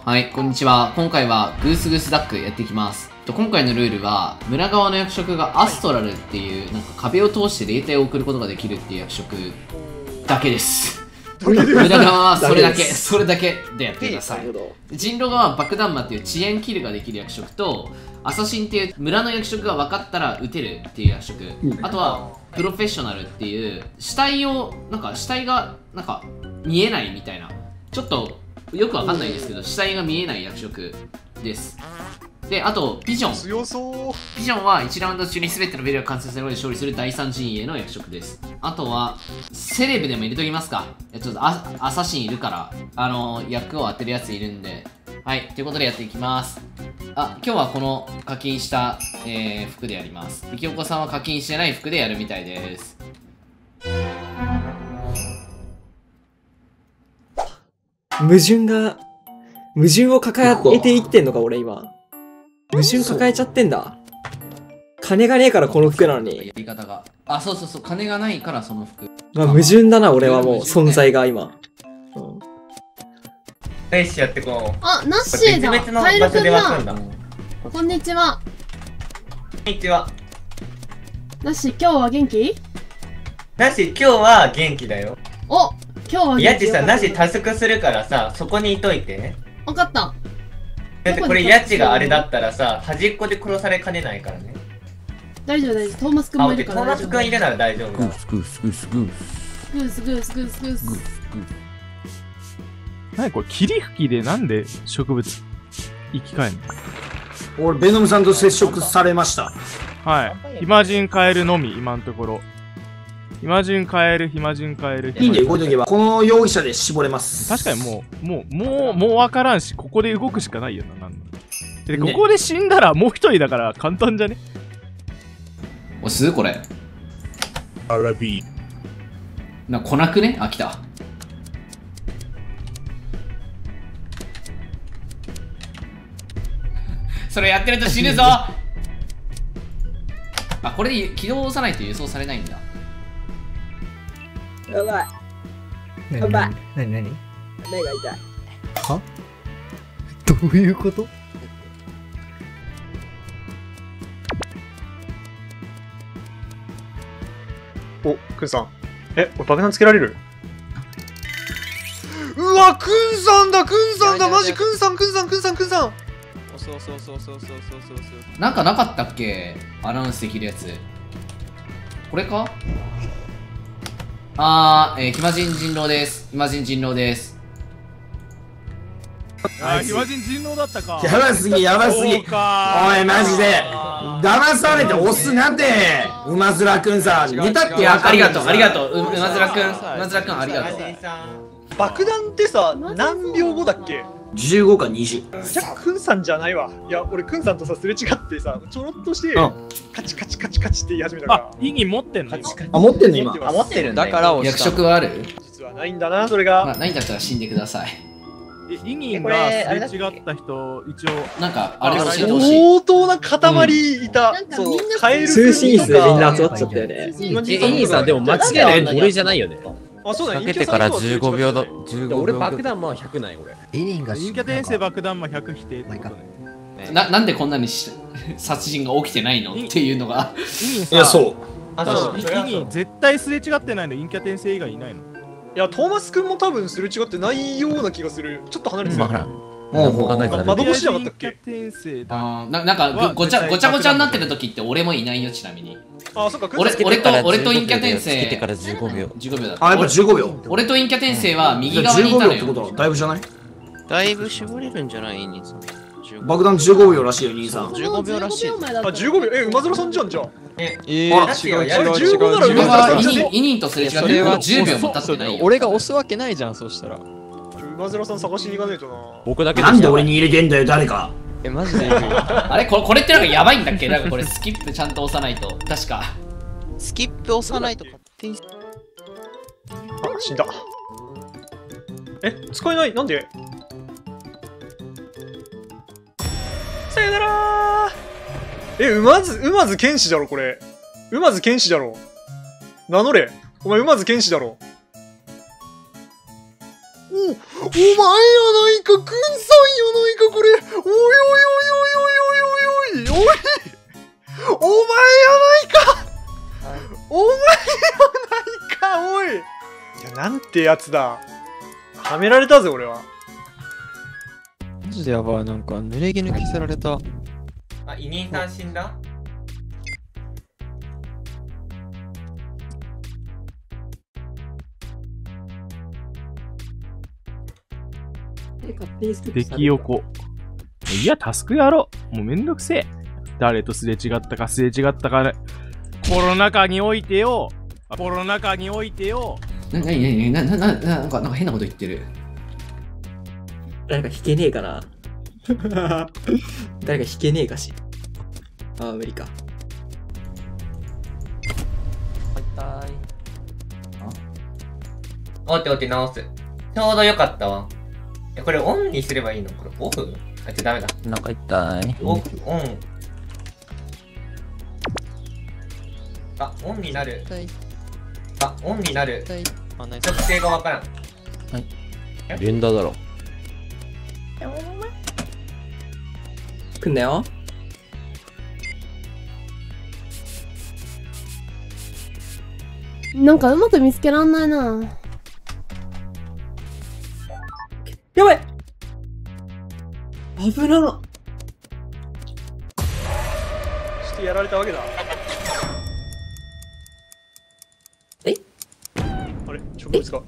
はい、こんにちは。今回はグースグースダックやっていきます。今回のルールは、村側の役職がアストラルっていう、なんか壁を通して霊体を送ることができるっていう役職だけです。村側はそれだけでやってください。人狼側は爆弾魔っていう遅延キルができる役職と、アサシンっていう村の役職が分かったら撃てるっていう役職、あとはプロフェッショナルっていう死体が見えないみたいな、ちょっとよくわかんないですけど死体が見えない役職です。で、あとビジョン。ビジョンは1ラウンド中に全てのベルが完成されるまで勝利する第3陣営の役職です。あとはセレブでも入れときますか。ちょっとアサシンいるから役を当てるやついるんで、はい、ということでやっていきます。今日はこの課金した、服でやります。ゆきおこさんは課金してない服でやるみたいです。 矛盾を抱えて生きてんのか俺今。矛盾抱えちゃってんだ。金がねえからこの服なのに。 やり方が。そう、金がないからその服。 まあ矛盾だな俺はもう存在が今。 よしやってこう。 あ、ナッシーだ。 別々のカエルくん場所で分かるんだ。 こんにちは。 こんにちは。 ナッシー、今日は元気？ なし、今日は元気だよ。 お、今日は元気。 やちさ、なしタスクするからさ、そこにいといて。 わかった。 だってこれやちがあれだったらさ、端っこで殺されかねないからね。 大丈夫。トーマスくんもいるトから。 ーマスくんいるなら大丈夫だ。 グース。 何これ、霧吹きでなんで植物生き返るの？ 俺ベノムさんと接触されました。 はい。暇人カエルのみ、今のところ。暇人カエル。 いいんで動いとけば、この容疑者で絞れます。 確かにもうわからんし、ここで動くしかないよな、なんの。で、ここで死んだらもう一人だから簡単じゃね？ 押すこれ。 アラビー。 来なくね？来た。それやってると死ぬぞ。これで起動を押さないと輸送されないんだ。 やばい。 何？目が痛い。は？どういうこと？ お、くんさん。俺爆弾つけられる？うわ、くんさんだマジくんさんなんかなかったっけ？アナウンスできるやつ。これか？暇人人狼です。暇人人狼です。 暇人人狼だったか。 やばすぎ。おい、マジで。騙されて押すなんて。馬面くんさ、寝たってありがとう。馬面くんありがとう。 爆弾ってさ、何秒後だっけ ？15か20。 じゃあくんさんじゃないわ。いや、俺くんさんとさ、すれ違ってさ、ちょろっとして、カチカチって言い始めたから。 意義持ってんの？ 持ってんの今。 持ってるんだ。 だから役職はある？ 実はないんだな、それが。 ないんだったら死んでください。 意義がすれ違った人、一応。 なんか、あれ教えてほしい。 相当な塊いた。そう、カエル通信室でみんな集まっちゃったよね。 イニーさん、でも間違いない俺じゃないよね。 そうだね。 かけてから15秒だ。 俺爆弾魔は100ない俺。 陰キ陰キャ転生爆弾魔100否定ってことね。 なんでこんなに殺人が起きてないのっていうのが。 いや、そう。 意義絶対すれ違ってないの？陰キャ転生以外いないの？ いや、トーマスくんも多分すれ違ってないような気がする。ちょっと離れてた。窓越しじゃなかったっけ？ なんかごちゃごちゃになってる時って俺もいないよ、ちなみに。 そっか、 俺と陰キャ転生。 つけてから15秒。 15秒だ。 やっぱ15秒。 俺と陰キャ転生は右側にいたのよ。 15秒ってことはだいぶじゃない？ だいぶ絞れるんじゃない？イニーさん。 爆弾15秒らしいよ、兄さん。 15秒らしい。 15秒。馬面さんじゃん、じゃあ。 違う。 15なら馬面さんじゃね？ イニンとすれ違って10秒も経ってないよ。 俺が押すわけないじゃん、そしたら。 馬面さん探しに行かないとな。 僕だけなんで俺に入れてんだよ、誰か。 マジで。 あれこれってなんかやばいんだっけ？なんかこれスキップちゃんと押さないと。確か。 スキップ押さないと勝手に。 死んだ。使えない。なんで？さよならー。馬津剣士だろ、これ。馬津剣士だろ。名乗れ。お前、馬津剣士だろ。お前やないか、くんさんやないってやつだ。はめられたぜ、俺は。 マジでやばい、なんか濡れ衣着せられた。 あ、委任さん死んだ？ 敵横。いや、タスクやろう。もうめんどくせえ。誰とすれ違ったかすれ違ったかね。コロナ禍においてよ。コロナ禍においてよ。 なんか変なこと言ってる。 誰か弾けねえかな誰か弾けねえかし。ああ、無理か。 おって直す。ちょうどよかったわ。これオンにすればいいの？これオフ？あ、ダメだ。 なんか痛い。 オン。あ、オンになる。あ、オンになる。特性がわからん。 はい。連打だろ。 来んなよ。 なんかうまく見つけらんないな。 やばい、危な。 してやられたわけだ。 え？ あれ、植物か。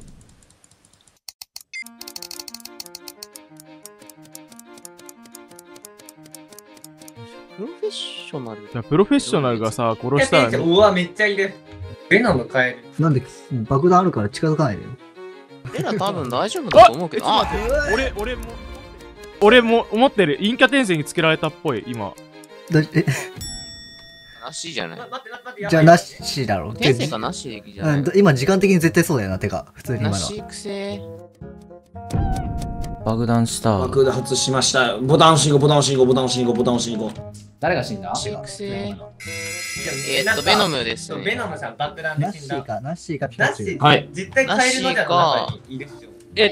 プロフェッショナル。 じゃあプロフェッショナルがさ、殺したらね。 うわ、めっちゃいる。ベノム変える。 なんで爆弾あるから近づかないでよ。 レナ多分大丈夫だと思うけど。あ、 俺も思ってる。陰キャ転生につけられたっぽい、今。 なしじゃない。 じゃあなしだろ。 転生かなしじゃない。 今時間的に絶対そうだよな、てか、普通に今の。 なしくせ爆弾した。 爆発しました。ボタン押しに行こう、ボタン押しに行こう、ボタン押しに行こう、ボタン押しに行こう。 誰が死んだ？ ベノムですね。 ベノムさん爆弾で死んだ。 ナッシーかピカチュウ。 はい。 絶対変えるのじゃ中にいるっしょ。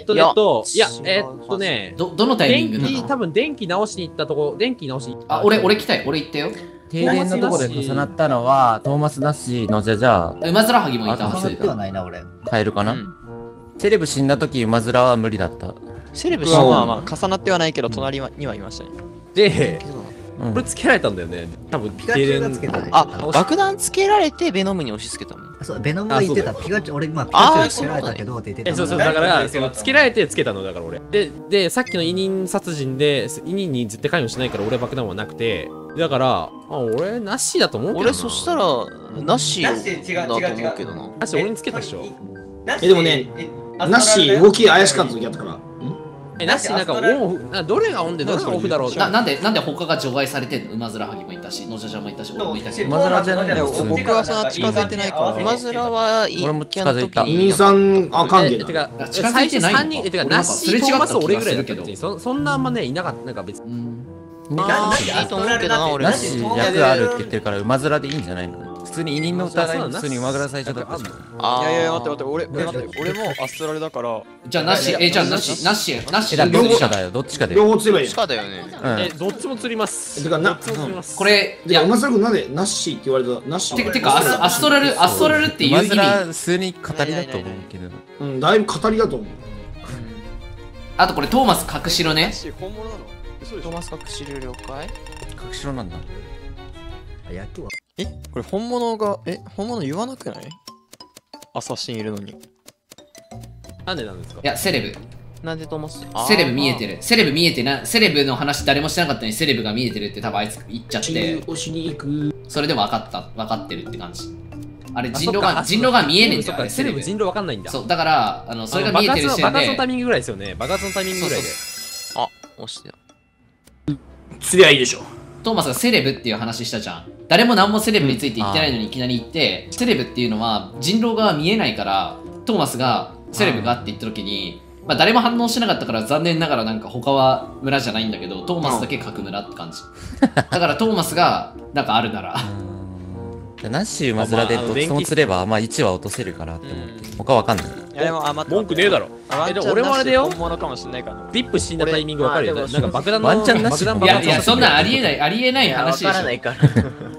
どのタイミングなの？ 多分電気直しに行ったとこ、電気直しに行った。 あ、俺来たよ。俺行ったよ。 停電のところで重なったのは、トーマス・ナッシーのじゃ馬面ハギもいたはず。 ではないな、俺。カエルかな。セレブ死んだ時、馬面は無理だった。 セレブはまあ重なってはないけど、隣にはいましたね。 で、これつけられたんだよね。多分ピカチュウがつけたね。 あ、爆弾つけられてベノムに押し付けたの。 そう、ベノムが言ってた。ピカチュウ、俺今ピカチュウつけられたけどって言ってた。 そう、だから、つけられてつけたのだから俺。で、さっきの委任殺人で、委任に絶対関与しないから俺爆弾はなくて、だから、俺、ナッシーだと思うけどな。 俺そしたら、ナッシーだと思うけどな。 ナッシー俺につけたでしょ。 でもね、ナッシー動き怪しかった時やったから。 ナッシーなんかオン、どれがオンでどれがオフだろう。 なんで他が除外されてんの？馬面ハギもいたし、ノジャジャもいたし、俺もいたし。 馬面じゃないよ。 僕はさ、近づいてないから。 馬面は俺も近づいた。 委任さんあかんけど。 てか、 近づいてないのか。 最初3人、てか、ナッシー、トーマス俺ぐらいだったけど、そんなあんまね、いなかった。なんか別に。 いいと思うけどな、俺。 ナッシー役あるって言ってるから馬面でいいんじゃないの？普通に委任の疑いも普通に馬面最初だったし。 いや、待って、俺もアストラルだから。 じゃあナッシー、じゃあナッシー、 どっちかだよ、どっちかで。 両方釣ればいい。 しかだよね。 どっちも釣ります。 てかこれ、 いや、馬面君なんでナッシーって言われた？ナッシー。 てか、アストラルっていう意味。 馬面普通に語りだと思うけど。 うん、だいぶ語りだと思う。 あとこれトーマス隠しろね。 本物なの？ トーマス隠しる了解？ 隠しろなんだ。役は？ これ本物言わなくない？アサシンいるのに。 なんでなんですか？ いや、セレブ。 なんでトーマス？ セレブ見えてる。セレブ見えてな、セレブの話誰もしてなかったのにセレブが見えてるって多分あいつ言っちゃって。それで分かってるって感じ。あれ人狼が見えねえんだよ。 セレブ人狼分かんないんだ。 そう、だからそれが見えてる時点で。 爆発のタイミングぐらいですよね。爆発のタイミングぐらいで。 あ、押してた。 釣りゃいいでしょ。 トーマスがセレブっていう話したじゃん。誰も何もセレブについて言ってないのにいきなり言って、セレブっていうのは人狼側見えないから、トーマスがセレブがって言った時に、まあ誰も反応しなかったから残念ながらなんか他は村じゃないんだけど、トーマスだけ角村って感じ。だからトーマスがなんかあるなら。 ナッシー馬面でどっちも釣ればまあ1は落とせるかなって思って。他わかんない。 いやでも文句ねえだろ。でも俺もあれだよ。 本物かもしんないから。 ビップ死んだタイミングわかるよ。なんか爆弾のワンチャンなし。 いやそんなんありえない話でしょ。 わからないから。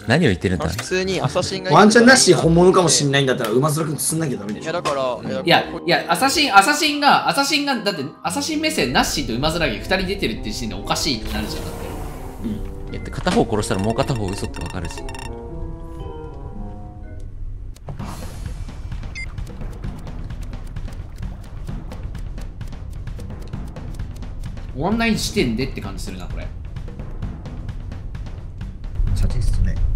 何を言ってるんだ。 普通にアサシンがワンチャンなし本物かもしんないんだったら馬面くん釣んなきゃダメでしょ。 いやだからいや、アサシンが、だって、アサシン目線、ナッシーと馬面木2人出てるっていう時点でおかしいってなるじゃん、だって。 いや、片方殺したらもう片方嘘ってわかるし。 オンライン視点でって感じするな、これ。 サティスね。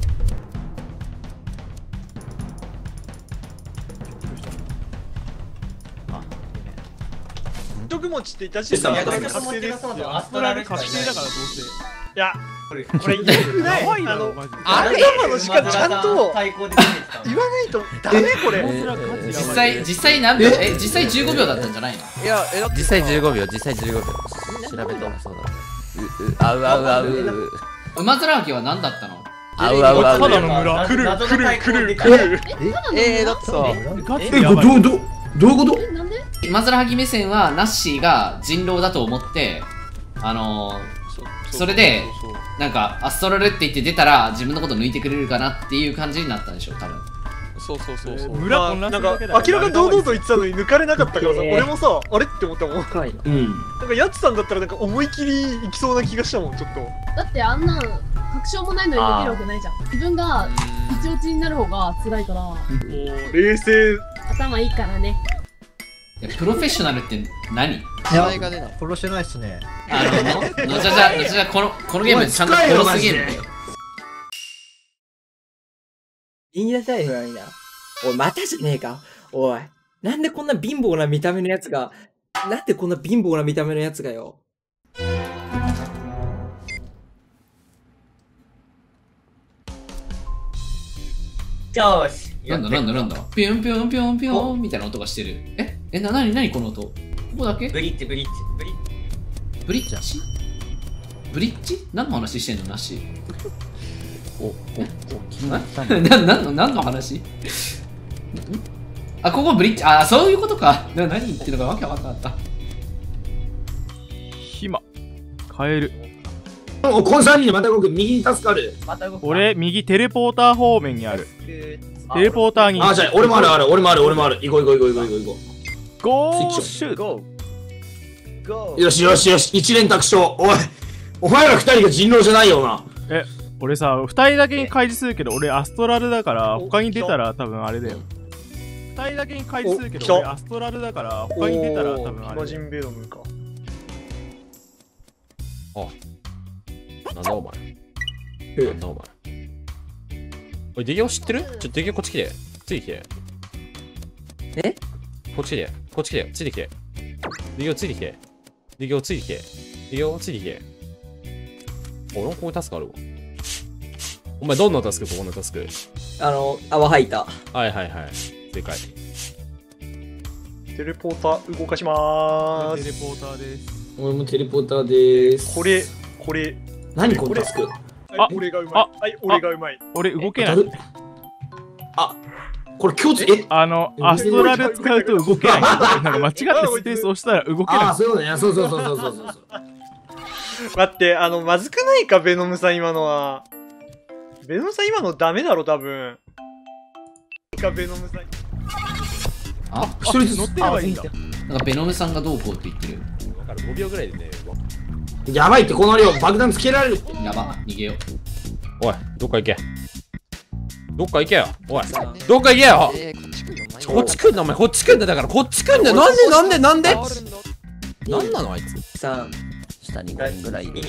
毒餅っていたし、確定ですよ。 アストラル確定だからどうせ。 いや、これ言えない。 やばいだろマジで。 頭のしかちゃんと言わないとダメこれ。 実際何秒？実際15秒だったんじゃないの？ いや、 実際15秒、実際15秒。調べたらそうだ。あうあうあう。 馬面木は何だったの？ あうあうあう。 ただの村。来る。 だってさ、 どういうこと？ 馬面木目線はナッシーが人狼だと思ってそれでなんかアストラルって言って出たら自分のこと抜いてくれるかなっていう感じになったんでしょ多分。 そう。 村なんか明らかに堂々と言ってたのに抜かれなかったからさ、俺もさ、あれって思ったもん。なんかやつさんだったらなんか思い切りいきそうな気がしたもん、ちょっと。 だってあんなん確証もないのにできるわけないじゃん。自分が一落ちになる方が辛いから。 冷静。 頭いいからね。 プロフェッショナルって何？ いや、プロしてないっすね。 じゃあこのゲームちゃんとプロすぎるんだよ。 言いなさいよ、みんな。おい、またじゃねえか。おい、なんでこんな貧乏な見た目のやつがよ。 よし。 なんだピュンピュンピュンピュンみたいな音がしてる。なにこの音？ここだけ？ ブリッジブリッジ？何の話してんのなし？何の話？あ、ここブリッジ、あ、そういうことか。何言ってるのかわけわかんなかった。 暇。カエル。 コンサーにまた動く、右に助かる。 俺、右テレポーター方面にある。テレポーターに。 あ、じゃあ、俺もある。行こう。 ゴーシュート。 よし、一連卓勝。お前ら二人が人狼じゃないよな。 俺さ、二人だけに開示するけど、俺アストラルだから、他に出たら多分あれだよ。二人だけに開示するけど、俺アストラルだから、他に出たら多分あれ。 マジンベノムか。 なんだお前。おい、デギオ知ってる？デギオこっち来て。ついてきて。こっち来て。ついてきて。デギオついてきて。デギオついてきて。俺もここにタスクあるわ。お前どんなタスク？ここのタスク。 泡吐いた。 はい。正解。 テレポーター動かしまーす。 テレポーターです。 俺もテレポーターです。 これ。 何このタスク？ 俺がうまい。俺がうまい。 俺動けない。 これ共通、 アストラル使うと動けない。なんか間違ってスペース押したら動けない。 そうだね。そう。 待って、まずくないか、ベノムさん今のは。ベノムさん今のダメだろ、多分。ベノムさん。 一人ずつ乗ってればいいんだ。 なんかベノムさんがどうこうって言ってる。 だから5秒ぐらいでね。 やばいって、この量爆弾つけられるって。 やば、逃げよう。 おい、どっか行けよ。おい、どっか行けよ。こっち来んな、お前。こっち来んだ。だからこっち来んだよ。なんでなんなのあいつ。 3。 下に5人ぐらいいる。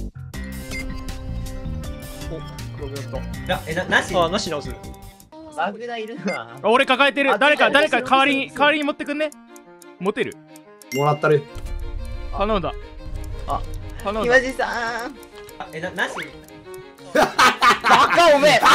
なし直す。 バグだいるな。 俺抱えてる。誰か代わりに持ってくんね。持てる。 もらったる。 頼んだ。 岩地さん。なし。 バカおめえ。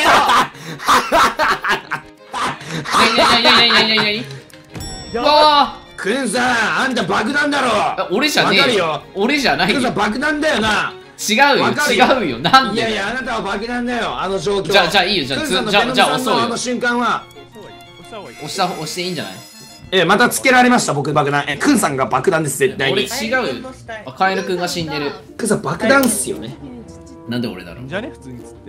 クンさん、あんた爆弾だろ。 俺じゃねえよ。俺じゃないよ。 クンさん爆弾だよな。 違うよ。なんで？ いや、あなたは爆弾だよ。あの状況。 じゃあいいよ。じゃあ押そうよ。 あの瞬間は押していいんじゃない？ またつけられました、僕爆弾。クンさんが爆弾です、絶対に。 俺違うよ。カエルくんが死んでる。 クンさん爆弾っすよね。 なんで俺だろう。 じゃね普通につって。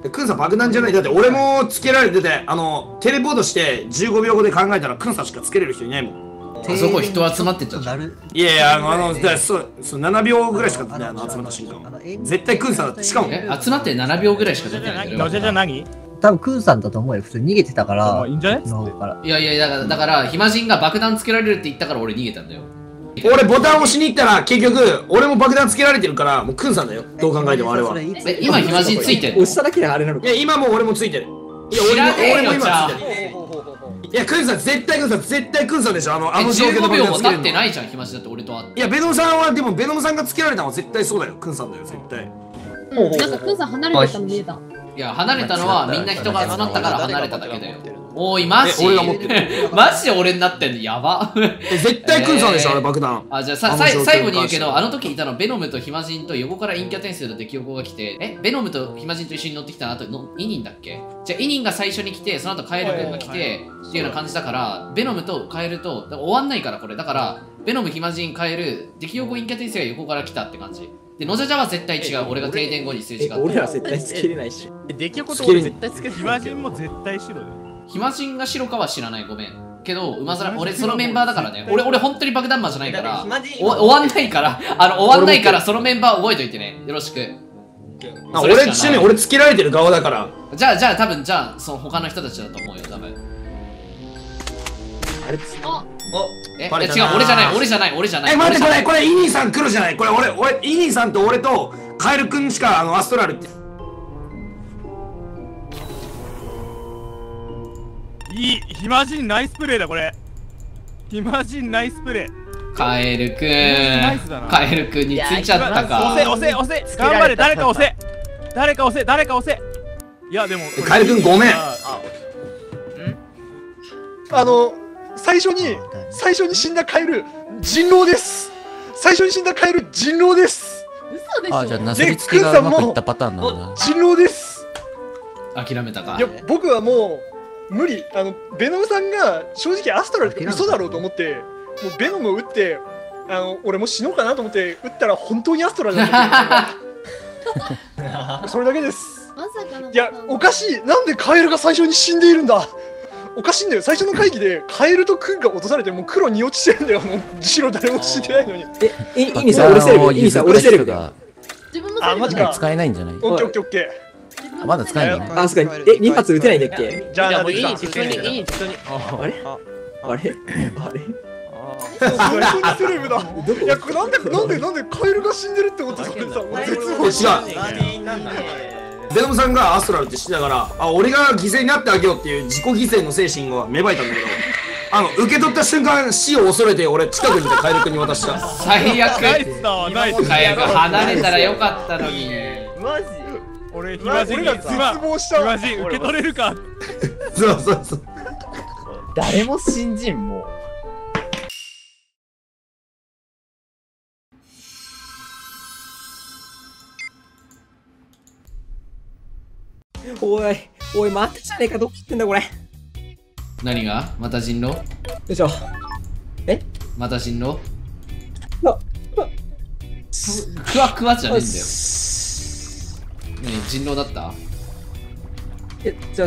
クンさん爆弾じゃない。だって俺もつけられてて、テレポートして15秒後で考えたらクンさんしかつけれる人いないもん。 あそこ人集まってっちゃう。 いやいや、そう7秒ぐらいしか集まった瞬間。絶対クンさんだって。しかも集まって7秒ぐらいしか出てないんだよ。 じゃあ何？ 多分クンさんだと思うよ。普通に逃げてたから。 いいんじゃね？ いやいや、だから暇人が爆弾つけられるって言ったから俺逃げたんだよ。 俺ボタン押しに行ったら結局俺も爆弾つけられてるからもうクンさんだよ。どう考えてもあれは。 今暇人ついてるの？ 押しただけであれなのか。 いや今も俺もついてる。いや俺も今ついてる。いやクンさん絶対クンさんでしょ。あの状況で 15秒も爆弾つけるの。 経ってないじゃん暇人だって俺と会って。 いやベノムさんはでもベノムさんがつけられたのは絶対そうだよ。クンさんだよ絶対。 なんかクンさん離れてたの見えた。 いや離れたのはみんな人が集まったから離れただけだよ。おいマジ俺が持ってる。 マジで俺になってんのやば。 絶対クンさんでしょあれ爆弾。 あ、じゃあ最後に言うけど、あの時いたのベノムと暇人と横から陰キャ転生の敵横が来て、ベノムと暇人と一緒に乗ってきた後のイニンだっけ？じゃあイニンが最初に来て、その後カエル君が来てっていうような感じだから、ベノムとカエルと終わんないからこれだからベノム暇人カエル敵横陰キャ転生が横から来たって感じで、ノジャジャは絶対違う。俺が停電後にすれ違った。 俺ら絶対つけれないし。 出来事俺絶対つける。暇人も絶対白だよ。 暇人が白かは知らない、ごめん。けど馬面俺そのメンバーだからね。俺本当に爆弾魔じゃないから終わんないから終わんないからそのメンバー覚えといてね。よろしく。 俺ちなみに俺つけられてる側だから。 じゃあ多分その他の人たちだと思うよ多分。 あれ違う、俺じゃない。 待ってこれイニーさん黒じゃない。これ俺イニーさんと俺とカエルくんしかアストラルって。 いい暇人ナイスプレーだこれ。暇人ナイスプレー。 カエルくんカエルくんについちゃったか。 押せ頑張れ。誰か押せ。いやでもカエルくんごめん。 最初に死んだカエル人狼です。最初に死んだカエル人狼です。 嘘でしょ。 あ、じゃあなすりつけがうまくいったパターンなんだ。 人狼です。 諦めたか。 いや僕はもう無理。ベノムさんが正直アストラルって嘘だろうと思ってもうベノムを撃って俺も死のうかなと思って撃ったら本当にアストラルだったそれだけです。いやおかしい。なんでカエルが最初に死んでいるんだ。おかしいんだよ。最初の会議でカエルとクンが落とされてもう黒に落ちてるんだよ。もう白誰も死んでないのに。 イニさん俺セレブ。イニさん俺セレブだ。 マジか。 使えないんじゃない？ オッケー。 まだ使えないね。 あ、そうか。2発撃てないんだっけ？ じゃあいい適当に。 あれ最初にセレブだ。いやなんでカエルが死んでるってことそれさ絶望しベノムさんがアストラルって知ってたから俺が犠牲になってあげようっていう自己犠牲の精神が芽生えたんだけど受け取った瞬間死を恐れて俺近くにいてカエル君に渡した。 最悪。 ナイスだわナイス。 カエル離れたらよかったのに。 マジ俺暇人が絶望した。暇人受け取れるか。 そう誰も信じんもう。 おい待ってじゃねえか。どこ行ってんだこれ。 何がまた人狼？ よいしょ。 また人狼？クワクワじゃねえんだよ。何人狼だった？ じゃあ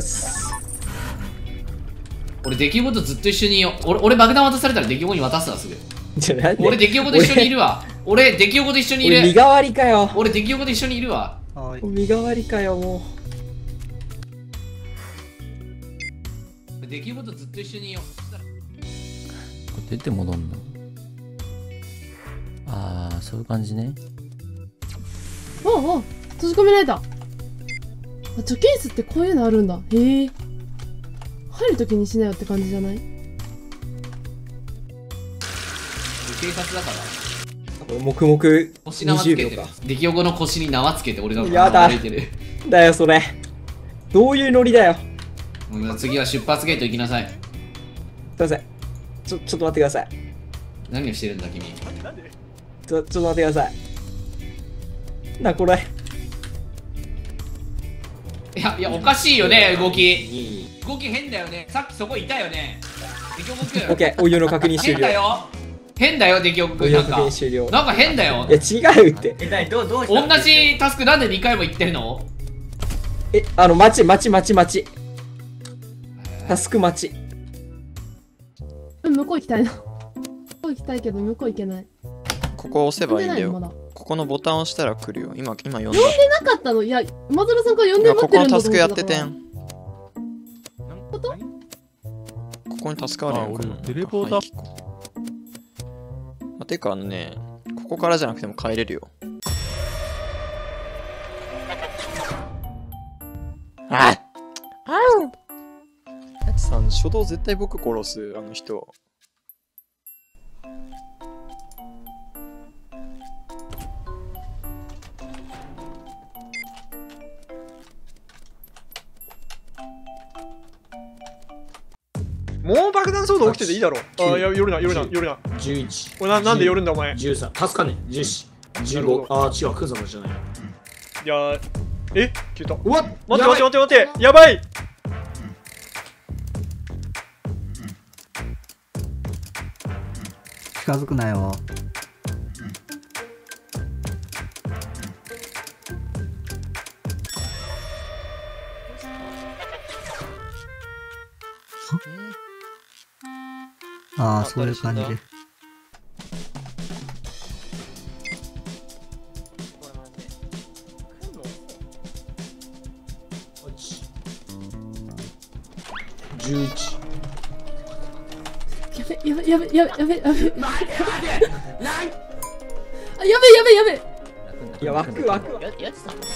俺出来事ずっと一緒にいよ。俺爆弾渡されたら出来事に渡すわすぐ。俺出来事一緒にいるわ。俺出来事一緒にいる。 身代わりかよ。 俺出来事一緒にいるわ。 身代わりかよもう。 出来事ずっと一緒にいよ。 これ出て戻んの？ああ、そういう感じね。 閉じ込められた。貯金室ってこういうのあるんだ。へえ。入るときにしなよって感じじゃない？ 警察だから。 黙々 腰縄つけてる。出来事の腰に縄つけて俺が歩いてる。 だよそれ。どういうノリだよ。 次は出発ゲート行きなさい。 すいません。ちょっと待ってください。 何をしてるんだ君。 ちょっと待ってください。これ。 いやおかしいよね動き変だよね。さっきそこいたよね。 オッケー、お湯の確認終了。 変だよ。 変だよ、出来よくん。なんかなんか変だよ。 いや違うって。 何どうした同じタスクなんで2回も言ってるの？ 待ち。タスク待ち。 向こう行きたいな。向こう行きたいけど向こう行けない。 ここ押せばいいんだよ。 まだここのボタン押したら来るよ。今呼んだ。 呼んでなかったの？いや、馬面さんから呼んで待こってるんだこのタスクやっててん。 ん。ここにタスクあるよ。 俺テレポーター。 てかここからじゃなくても帰れるよ。やつさん、初動絶対僕殺す、あの人。 もう爆弾騒動起きてていいだろ。あ、いや、夜な。 11。 俺なんで夜んだお前。 13。助かね。14。15。あー、違う、クズのじゃない。 いや消えた。 うわっ、 待ってやばい。 近づくなよ。ああ、そういう感じで。 11。 やべ。 いや、枠。 やつさん。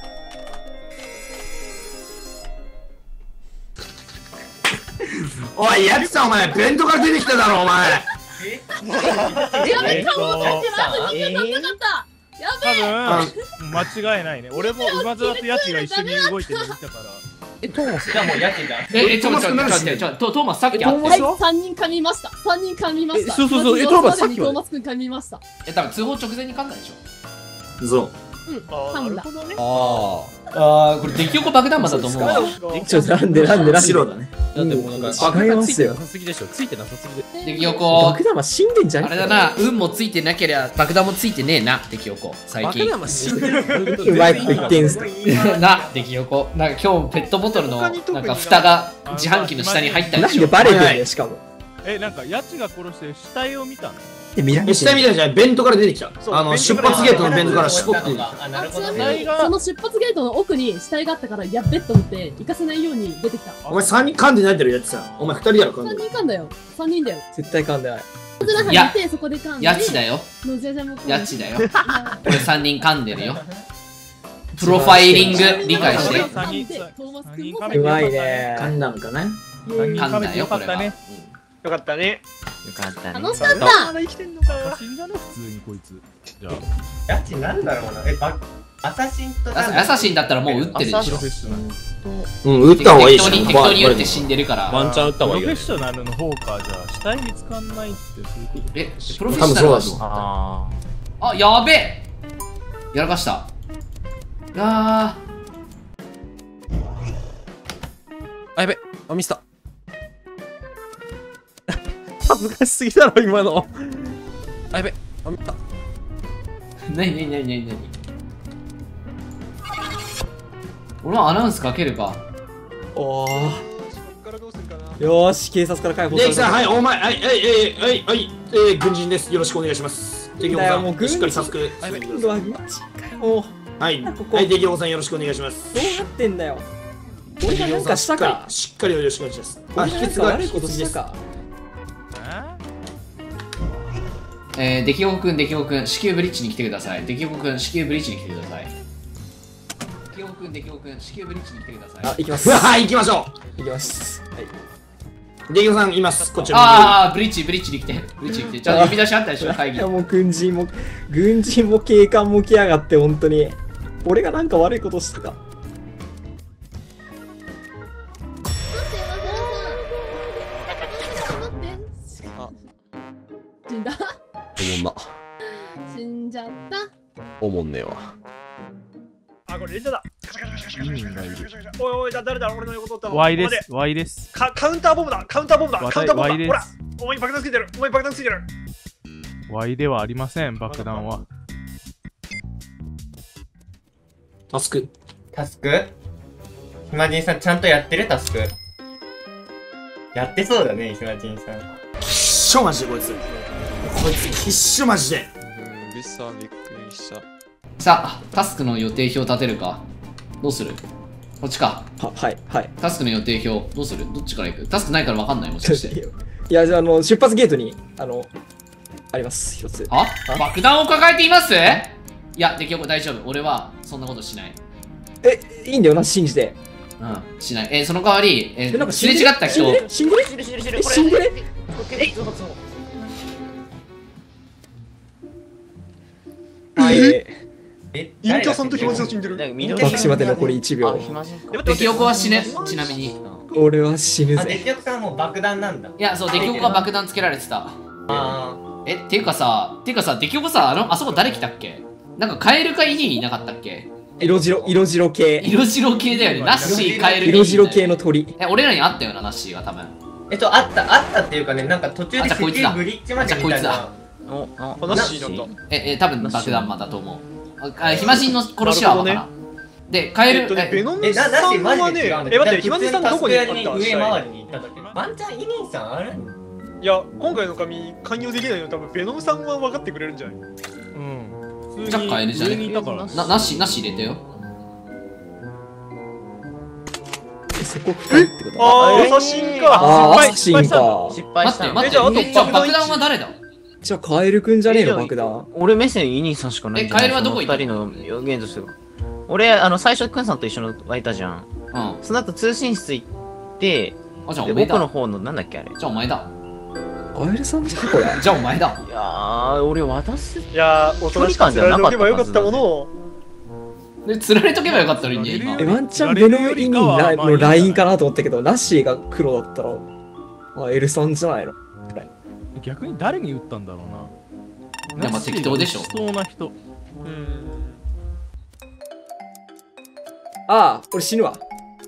おい、やつさん、お前、ベントから出てきただろ、お前。 やべ、顔をかけまず逃げ取ったかった。やべ間違いないね。俺も馬面とヤチが一緒に動いてるの見たから。 トーマスじゃあもうヤチだ。 トーマスさっきあって。 はい、3人噛みました。そう、 トーマスさっきトーマスくん噛みました。 多分通報直前に噛んだでしょ。 そう。 噛んだ。 ああ、これ出来横爆弾魔だと思うわ。 なんで白だね。 だってもうなんか違いますよ。 ついてなさすぎでしょ。ついてなさすぎで。 出来横。 爆弾魔死んでんじゃん。 あれだな、運もついてなけりゃ爆弾もついてねえな、出来横。最近。 爆弾魔死んでる。 うまいこと言ってんすか。 な、出来横。なんか今日ペットボトルのなんか蓋が自販機の下に入ったでしょ。 なんでバレてんだよ、しかも。 なんかヤチが殺して死体を見たの？ 下見たじゃない、ベントから出てきた。出発ゲートのベントからシュポッて。 その出発ゲートの奥に死体があったからやっべっと思って行かせないように出てきた。 お前3人噛んでないだろ、やつさん。お前2人やろ、噛んでる。3人噛んだよ。3人だよ。 絶対噛んでない。 いや、 そこで噛んで。 ヤチだよ。ヤチだよ。俺3人噛んでるよ。プロファイリング理解して。 うまいね。 噛んだんかね。 噛んだよ、これは。 よかったね。 楽しかった。 まだ生きてんのか。 死んだね、普通にこいつ。 じゃあ。ヤチなんだろうな。アサシンとアサシンだったらもう撃ってるでしょ。 撃った方がいいし。 適当に撃って死んでるから。 ワンチャン撃った方がいい。 プロフェッショナルの方か、じゃあ死体見つかんないってそういうこと？ プロフェッショナルだと。あ、やべえ。やらかした。 あ、やべ。あ、ミスった。 恥ずかしすぎだろ今の。 あ、やべ。あ、見た。 なに俺はアナウンスかけるか。 おー。よーし、警察から解放された。はい、お前、はい、軍人です。よろしくお願いします。デキオさん、しっかりタスク。はい、デキオさんよろしくお願いします。 どうなってんだよ。俺がなんかしたか。 しっかりよろしくお願いします。 あ、秘訣が悪いことしたか。 出来横くん、至急ブリッジに来てください。出来横くん、至急ブリッジに来てください。出来横くん、至急ブリッジに来てください。 あ、行きます。 はい、行きましょう。行きます。はい。 出来横さんいます。こちら。 ああ、ブリッジに来て。ちゃんと呼び出しあったでしょ、会議。 いや、もう軍人も警官も来やがって、本当に。俺がなんか悪いことしたか。 死んだ。死んじゃった。 おもんねえわ。 あ、これレンジャーだ。おい、誰だ、俺の横通ったの。 Y です。 カウンターボムだ。ほら、お前爆弾つけてる。 ワイではありません、爆弾は。 タスク。 タスク暇人さんちゃんとやってるタスク。やってそうだね、暇人さん。 きっしょマジでこいつ。こいつきっしょマジで。 びっさびっくりした。 さあ、タスクの予定表立てるか。どうする？こっちか。 はいはい。 タスクの予定表、どうする？どっちから行く？タスクないから分かんない、もしかして。 いや、じゃあ、出発ゲートに、あります、一つ。 は？爆弾を抱えています？いや、できよこ大丈夫。俺は、そんなことしない。 いいんだよな、信じて。 うん、しない。その代わり、すれ違った人。 死んでる死んでるインキャさんと暇人さん死んでる。 爆死まで残り1秒。 デキオコは死ぬ、ちなみに。 俺は死ぬぜ。 デキオコさんはもう爆弾なんだ。 いや、そう、デキオコは爆弾つけられてた。っていうかさ、デキオコさ、あそこ誰来たっけ？なんかカエルかイニーいなかったっけ？色白系。色白系だよね。ナッシー、カエル、 色白系の鳥。 俺らにあったよな、ナッシーが多分。 あったっていうかね、なんか途中で石油ブリッジまでみたいな。 ナッシーなんだ。 多分爆弾魔だと思う。暇人の殺しは分からん。で、カエル、 ベノムさんはね、待って、暇人さんどこに行った？ 上回りに行った時。ワンチャンイニーさんある？ いや、今回の紙勧誘できないの多分ベノムさんは分かってくれるんじゃない？ うん。 じゃあカエルじゃね？ナッシー入れてよ。 そこ深いってことアサシンか。 アサシンか。 待って、じゃあ爆弾は誰だ？ じゃあカエルくんじゃねえの爆弾。 俺目線イニーさんしかない。 カエルはどこ行ったの？2人の予言としては。俺、最初クンさんと一緒の湧いたじゃん。うん。その後通信室行って、 じゃあ僕の方の、なんだっけあれ。 じゃあお前だ。 カエルさんじゃこれ。 じゃあお前だ。 いやー、俺渡す。 いやー、おとなしく釣られとけばよかったものを。 で、釣られとけばよかったのにね、今。 ワンチャンベノムイニーのラインかなと思ったけど、ナッシーが黒だったら、エルさんじゃないの？ 逆に誰に撃ったんだろうな。 いや、まあ適当でしょ。 そうな人。 ああ、俺死ぬわ。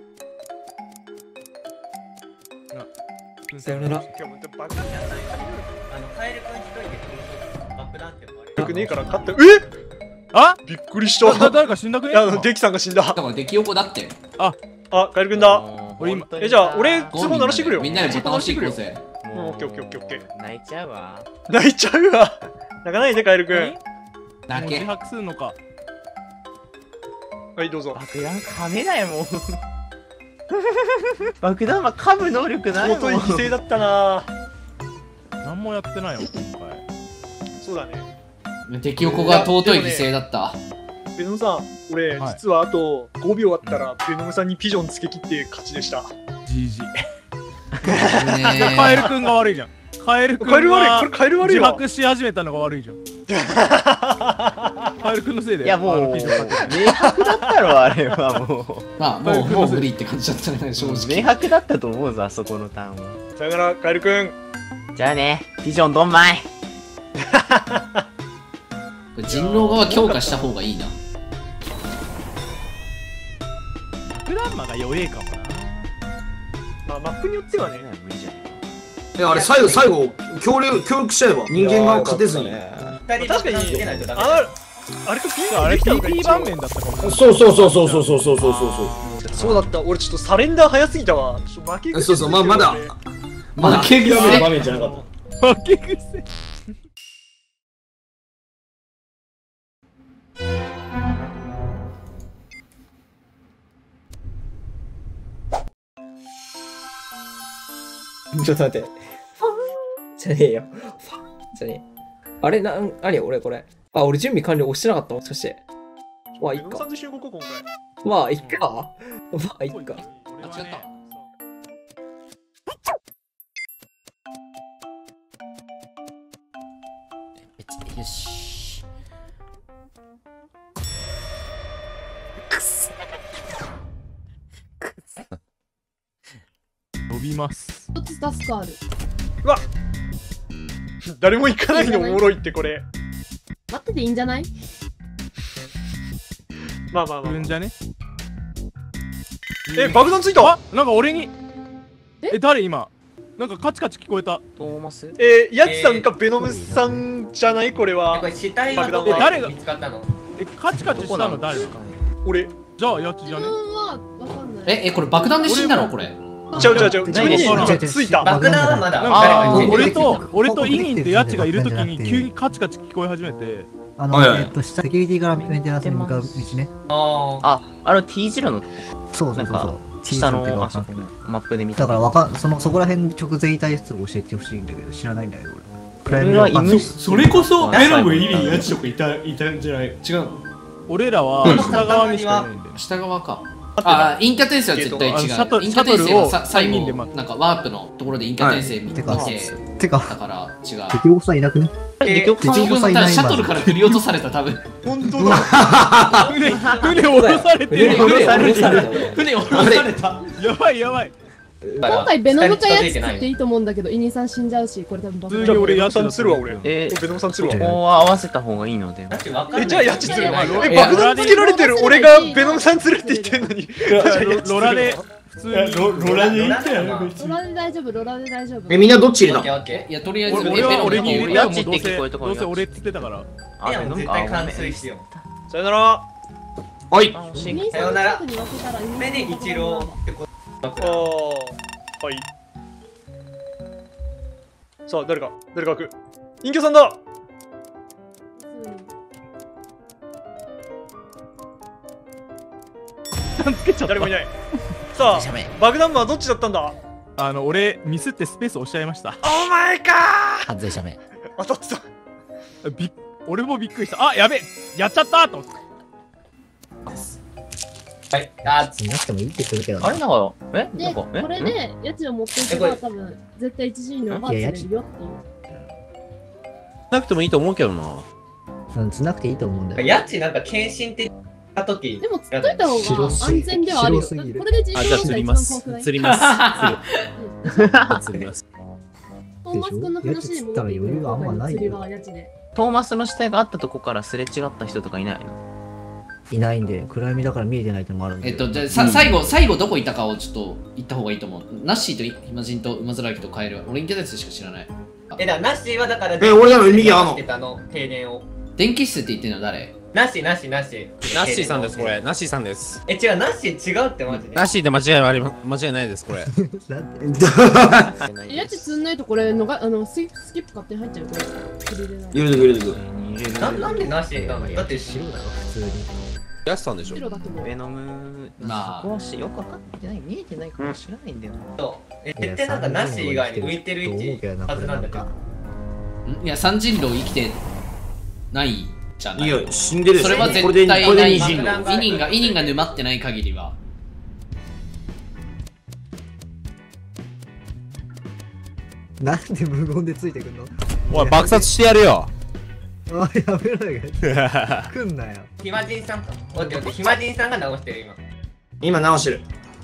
さよなら。 カエル君一人で爆弾ってよくねえから勝った。 あ？ びっくりした。 誰か死んだくね？ デキさんが死んだ。 だからデキヨコだって。 あ、カエル君だ。 俺今。 じゃあ、俺、通報鳴らしてくるよ。 みんなでボタン押していこうぜ。 オッケーオッケーオッケーオッケー。 泣いちゃうわ。 泣いちゃうわ。泣かないで、カエル君。 だけ。 自白するのか。 はい、どうぞ。 爆弾噛めないもん。爆弾は噛む能力ないもん。 尊い犠牲だったな。 何もやってないよ、今回。 そうだね。 デキヨコが尊い犠牲だった。 ベノムさん、俺、実はあと5秒あったら、ベノムさんにピジョンつけ切って勝ちでした。 GG。カエルくんが悪いじゃん。カエルくんが自白し始めたのが悪いじゃん。カエルくんのせいで。 いやもう明白だったろ、あれはもう。 まあもう無理って感じだったね、正直。 明白だったと思うぞ、あそこのターンは。 さよなら、カエルくん。 じゃあね、ピジョンドンマイ。 人狼側強化した方がいいな。 爆弾魔が弱えかもな。 まあマップによってはね。 あれ最後協力しちゃえば人間が勝てずに。 確かにあれと TP 盤面だったかも。 そうそうだった。俺ちょっとサレンダー早すぎたわ。ちょっと負け癖。 そうまだ負け癖場面じゃなかった。 負け癖。 ちょっと待って。じゃねえよ。じゃねえ。あれ、何俺これ。あ、俺準備完了押してなかったもしかして。まあ、いっか。まあ、いっか。まあ、いっか。 間違った。よし。 飛びます。 一つタスクある。 うわっ、誰も行かないのおもろいってこれ。 待ってていいんじゃない？ まあまあまあ。 いるんじゃね？ 爆弾ついた？ なんか俺に。誰今？ なんかカチカチ聞こえた。 トーマスヤチさんかベノムさんじゃないこれは。 これ死体はどこで見つかったの？ カチカチしたの誰ですか？ 俺。 じゃあヤチじゃね？ これ爆弾で死んだのこれ。 ちゃう。自分についた。 爆弾はまだ。 俺とイニンとヤチがいるときに急にカチカチ聞こえ始めて。 下セキュリティからメンテナンスに向かう道ね。 あれ T 字路の。 そう。 下のマップで見た。 だからそこら辺直前に対する教えてほしいんだけど知らないんだけど俺。それこそベノム、イニン、ヤチとかいたんじゃない？違う。 俺らは下側にしかいないんだよ。 下側か。インキャ転生は絶対違う。インキャ転生は最後なんかワープのところでインキャ転生見て、 てかだから違う。 敵さんいなくね？ 敵さんいない。シャトルから振り落とされた多分。 本当だ。 船降ろされてる。 船降ろされた。 やばい。 今回ベノムかやつっていいと思うんだけど、イニさん死んじゃうし、これ多分普通に俺ヤチさん釣るわ俺。ベノムさん釣るわ。 ここは合わせた方がいいので。 じゃあヤチ釣るわ。爆弾つけられてる俺がベノムさん釣るって言ってんのに。 ロラで普通にロラでいいんだよ。 ロラで大丈夫。 みんなどっちいるの？ いやとりあえず俺に入れたらもうどうせ俺って言ってたから。 絶対完遂しよう。 さよなら。 はい。 さよなら。目で一郎ってこと。 はい。さあ誰か開く。隠居さんだ。誰もいない。さあ爆弾魔はどっちだったんだ？ 俺ミスってスペース押しちゃいました。 お前かー。 外れしゃべ。 当たってた。 俺もびっくりした。あ、やべえ、やっちゃったと思って。 はい、 いなくてもいいってするけど。 あれなんか、 で、これで家賃を持っていけば多分絶対1時にオーバーするよっていう。 なくてもいいと思うけどな。 つなくていいと思うんだよ。 家賃なんか献身って言った時。 でもつっといた方が安全ではあるよ。これで自分釣ります。釣ります。 トーマス君の話に戻ってくると釣りは家賃で。 トーマスの死体があったとこからすれ違った人とかいないの？ いないんで、暗闇だから見えてないってのもあるんで。 じゃあ最後どこいたかをちょっと言った方がいいと思う。ナッシーとヒマジンと馬面とカエルは俺インキャデンスしか知らない。 だからナッシーはだから俺らの右側の停電を。 電気室って言ってるのは誰？ ナッシー。 ナッシーさんですこれ。ナッシーさんです。 違う、ナッシー違うってマジで。 ナッシーで間違いないですこれ。 家賃釣んないとこれのがスキップ勝手に入っちゃうこれ。 入れてく。 なんでナッシーなの？だって白だろ普通に。 ヤスさんでしょ。 ベノム、まあ、そこはよくわかってない、見えてないかもしれないんだよな。 絶対なんかナッシー以外に浮いてる位置はずなんだけど。 いや、三人狼生きてないじゃない。 いや、死んでるでしょ。 それは絶対ない。イニンが沼ってない限りは。 なんで無言でついてくんの？ おい、爆殺してやるよ。 あ、やめろよ。来んなよ。 ヒマジンさんか。オッケー。ヒマジンさんが直してる今直してる。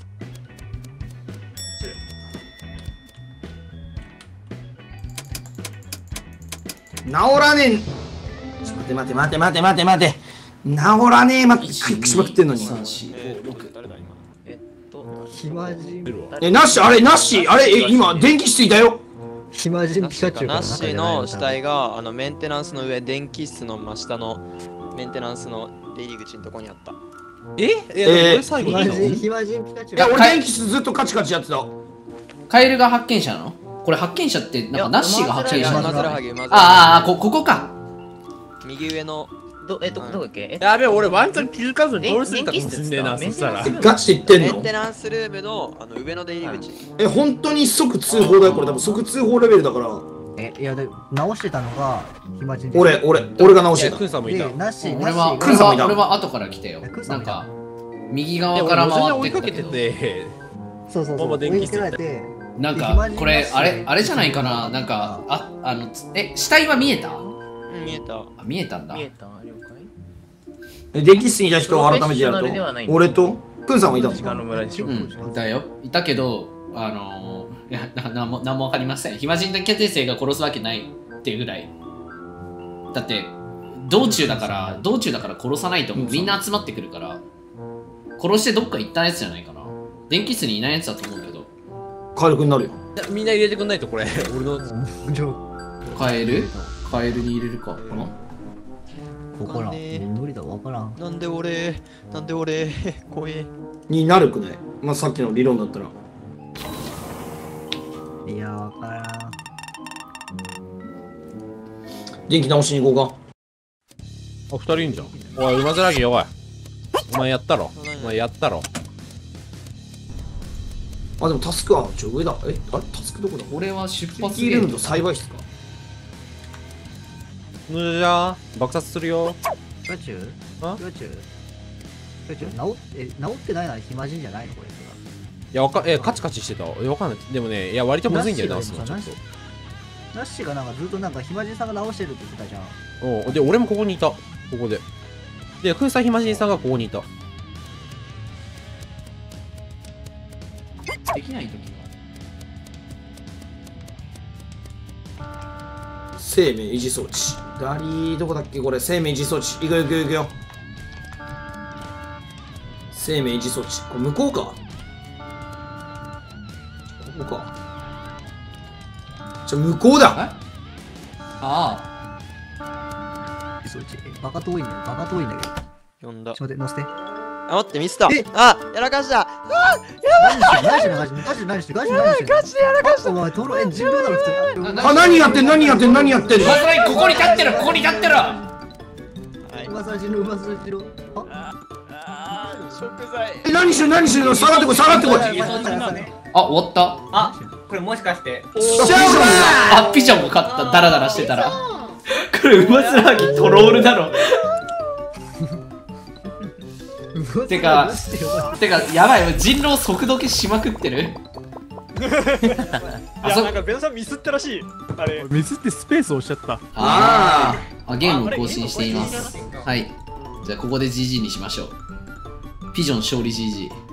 治らねえ。ちょっと待て。治らねえ。クリックしまくってんのに。 ナッシー、あれ、今、電気室いたよ。 暇人ピカチュウナッシーの死体がメンテナンスの上、電気室の真下のメンテナンスの出入り口のとこにあった。 最後に暇人ピカチュウ。 いや、俺電気室ずっとカチカチやってた。 カエルが発見者なの？これ発見者ってなんかナッシーが発見者なの？ここか。 右上のどこだっけ？ やべえ、俺ワンチャン気づかずに通り過ぎたかもしんねえな。そしたらガチで言ってんの？ メンテナンスルームの上の出入り口。 本当に即通報だよこれ。多分即通報レベルだから。 いやで直してたのが暇人。 俺が直してた。 クンさんもいた。 俺は後から来たよ。なんか右側から回ってかけてて。 そう追いかけられて。 なんかこれあれじゃないかな。なんか死体は見えた？見えたんだ。 電気室にいた人を改めてやると、俺とクンさんもいたの？だよ。いたけどいや何も分かりません。暇人的決定生が殺すわけないっていうぐらい。だって道中だから殺さないとみんな集まってくるから、殺してどっか行ったやつじゃないかな。電気室にいないやつだと思うけど。 カエル君になるよ。 みんな入れてくんないとこれ俺のカエルに入れるかかな。 わからん。無理だ、わからん。 なんで俺怖え。 になるくない？まあさっきの理論だったら。 いや、わからん。 元気直しに行こうか。 あ、2人いんじゃん。おい、馬ずらぎよ、おい。お前やったろ。 あ、でもタスクは上だ。あれタスクどこだ？ 俺は出発入れると栽培室か。 じゃあ、爆殺するよ。 ピカチュウ治ってないなら暇人じゃないのこれ。 いや、カチカチしてた。わかんない。でもね、いや、割とむずいんだよな、そのちょっと。 ナッシーがなんかずっとなんか暇人さんが直してるって言ってたじゃん。 おで、俺もここにいた。ここで。で、クンさん暇人さんがここにいた。 できない時は生命維持装置。ダリーどこだっけこれ。生命維持装置。行くよ行くよ行くよ。生命維持装置。これ向こうか。ここか。じゃあ向こうだ。 ああ。装置。バカ遠いんだよ。バカ遠いんだけど。 呼んだ。 ちょっと待って、乗せて。 あ、待って、ミスった。あ、やらかした。 何してガチでやらかした。お前、トロ人狼だろ、普通に。 あ、何やってんのここに立ってる馬さじろ。 食材。 何してるの。下がってこい。 あ、終わった。 あ、これもしかして。 ピジョンも勝った。ダラダラしてたら。これ馬つなぎトロールだろ。てかやばい、人狼速度消しまくってる。 いや、なんかベンさんミスったらしい。あれミスってスペース押しちゃった。 ゲームを更新しています。はい、じゃあここで GG にしましょう。ピジョン勝利 GG。